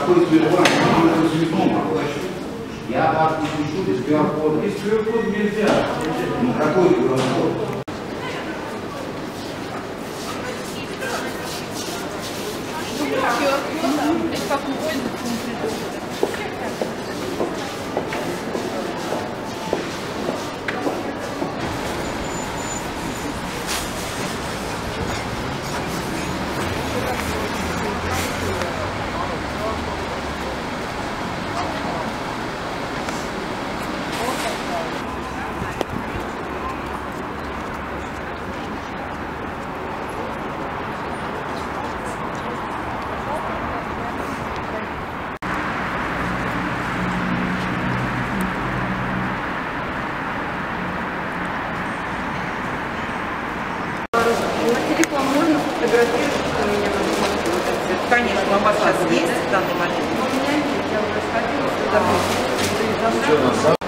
какой Сбербанк? Я вас не пишу без QR-кода. Без QR-кода нельзя. Ну какой QR-код? Это как пользоваться не придумали. На телефон можно фотографировать, что у меня на бумажке? Конечно, у вас сейчас есть в данный момент? У меня нет, я уже сходила сюда.